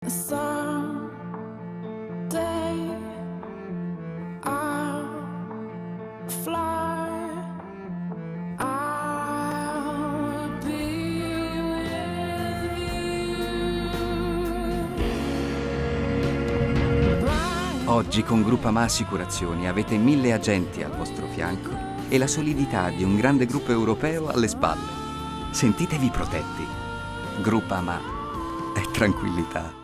Someday I'll fly. I'll be with you. Oggi con Groupama Assicurazioni avete 1000 agenti al vostro fianco e la solidità di un grande gruppo europeo alle spalle. Sentitevi protetti. Groupama è tranquillità.